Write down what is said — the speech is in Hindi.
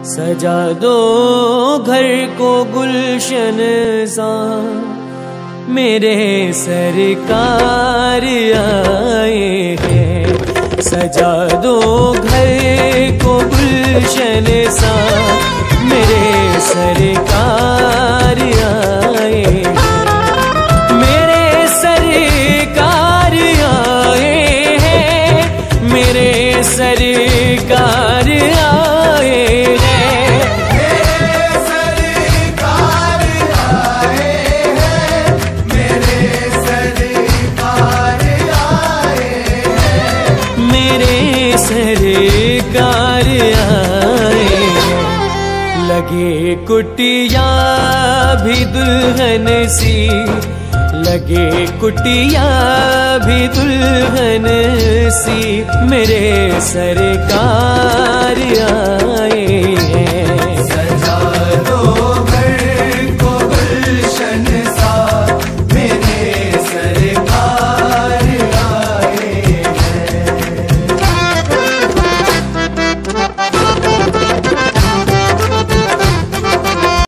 सजा दो घर को गुलशन सा, मेरे सरकार आए हैं। सजा दो घर को गुलशन सा, मेरे सरकार आए हैं। मेरे सरकार आए हैं, मेरे सरकार आए हैं। मेरे सरकार आए हैं, मेरे सरकार आए हैं। मेरे सरकार आए हैं। लगे कुटिया भी दुल्हन सी, लगे कुटिया भी दुल्हन सी, मेरे सरकार